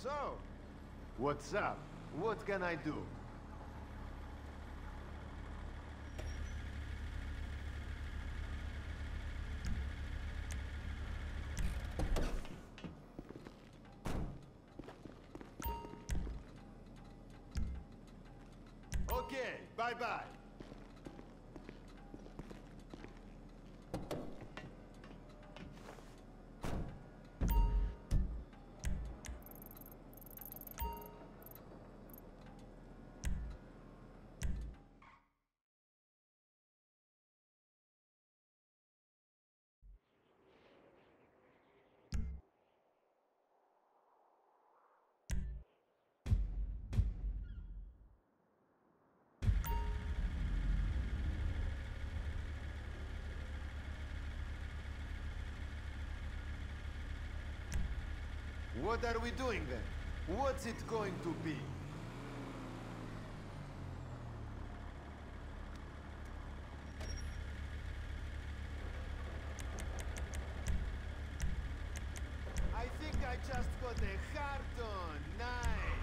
So, what's up? What can I do? Okay, bye-bye. What are we doing then? What's it going to be? I think I just got a heart on. Nice.